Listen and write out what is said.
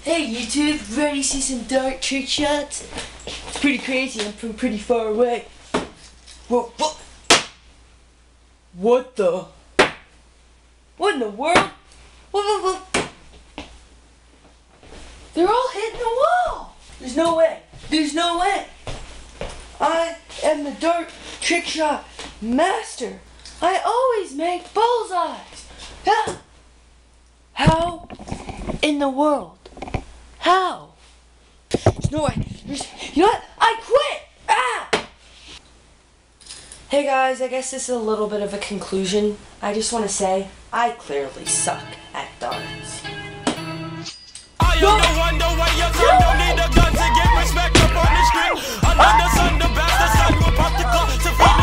Hey YouTube, ready to see some dart trick shots? It's pretty crazy, I'm from pretty far away. Whoa, whoa. What the? What in the world? Whoa. They're all hitting the wall! There's no way. There's no way. I am the dart trick shot master. I always make bullseyes. How in the world? How? There's no way. You know what? I quit! Hey guys, I guess this is a little bit of a conclusion. I just want to say, I clearly suck at darts. I am the wonder why your son don't need a gun to get respect up on the street. Under the sun, the best, the sun will pop the gun to feed